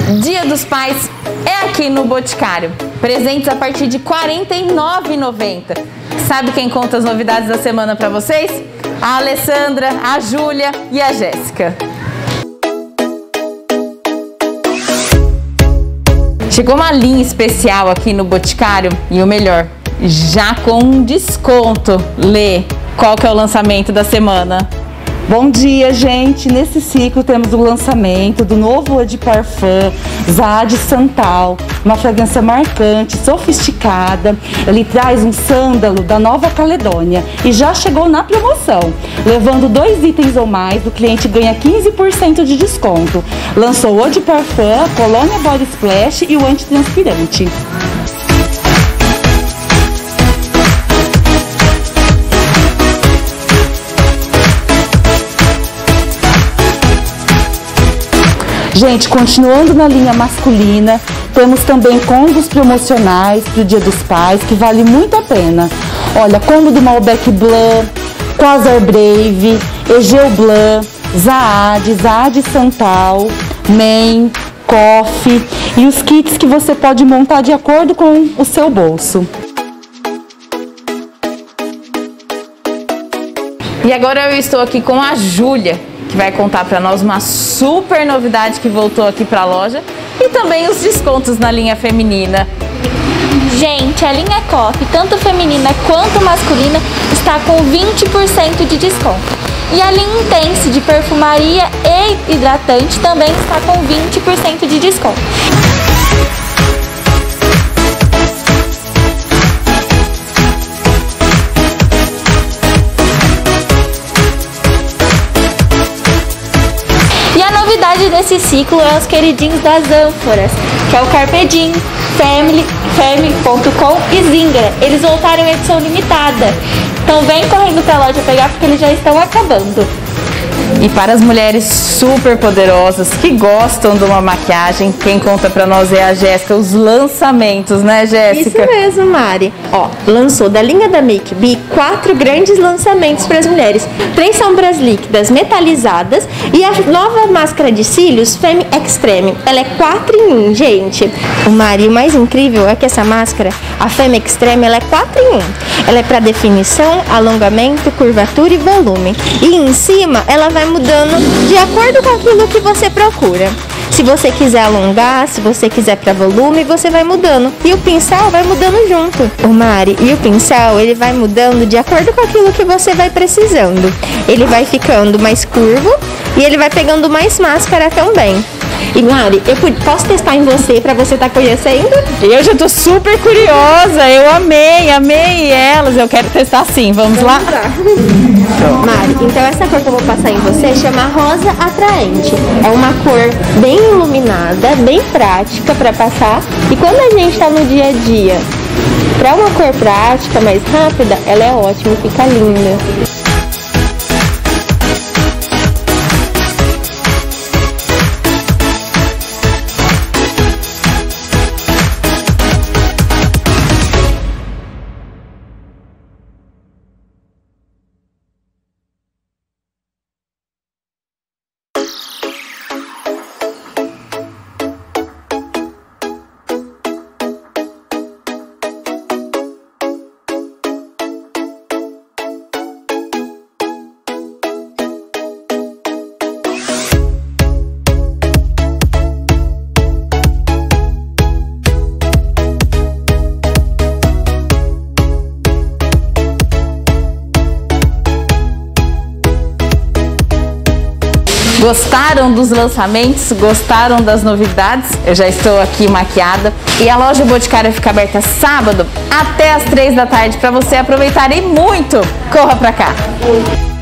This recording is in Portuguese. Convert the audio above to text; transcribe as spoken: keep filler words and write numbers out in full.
Dia dos Pais é aqui no Boticário. Presentes a partir de quarenta e nove reais e noventa centavos. Sabe quem conta as novidades da semana para vocês? A Alessandra, a Júlia e a Jéssica. Chegou uma linha especial aqui no Boticário e o melhor, já com um desconto. Lê, qual que é o lançamento da semana? Bom dia, gente! Nesse ciclo temos o lançamento do novo Eau de Parfum Zaad Santal, uma fragrância marcante, sofisticada. Ele traz um sândalo da Nova Caledônia e já chegou na promoção. Levando dois itens ou mais, o cliente ganha quinze por cento de desconto. Lançou o Eau de Parfum, a Colônia Body Splash e o antitranspirante. Gente, continuando na linha masculina, temos também combos promocionais para o Dia dos Pais, que vale muito a pena. Olha, combo do Malbec Blanc, Quasar Brave, Egeu Blanc, Zaad, Zaad Santal, Man, Coffee e os kits que você pode montar de acordo com o seu bolso. E agora eu estou aqui com a Júlia, que vai contar para nós uma super novidade que voltou aqui para a loja e também os descontos na linha feminina. Gente, a linha Coffee, tanto feminina quanto masculina, está com vinte por cento de desconto. E a linha Intense de perfumaria e hidratante também está com vinte por cento de desconto. Desse ciclo é os queridinhos das ânforas, que é o Carpe Diem, Family, Family ponto com e Zingra. Eles voltaram em edição limitada, então vem correndo pra loja pegar porque eles já estão acabando. E para as mulheres super poderosas que gostam de uma maquiagem, quem conta pra nós é a Jéssica, os lançamentos, né, Jéssica? Isso mesmo, Mari. Ó, lançou da linha da Make Be quatro grandes lançamentos para as mulheres. Três sombras líquidas metalizadas e a nova máscara de cílios Femme Extreme. Ela é quatro em um, gente. O Mari, o mais incrível é que essa máscara, a Femme Extreme, ela é quatro em um. Ela é para definição, alongamento, curvatura e volume. E em cima, ela vai mudando de acordo com aquilo que você procura. Se você quiser alongar, se você quiser para volume, você vai mudando. E o pincel vai mudando junto. O Mari, e o pincel, ele vai mudando de acordo com aquilo que você vai precisando. Ele vai ficando mais curvo e ele vai pegando mais máscara também. E Mari, eu posso testar em você pra você estar tá conhecendo? Eu já tô super curiosa, eu amei, amei elas, eu quero testar sim, vamos, vamos lá? lá. Mari, então essa cor que eu vou passar em você chama Rosa Atraente. É uma cor bem iluminada, bem prática pra passar. E quando a gente tá no dia a dia, pra uma cor prática, mais rápida, ela é ótima, fica linda. Gostaram dos lançamentos? Gostaram das novidades? Eu já estou aqui maquiada e a loja Boticário fica aberta sábado até as três da tarde para você aproveitar e muito. Corra pra cá!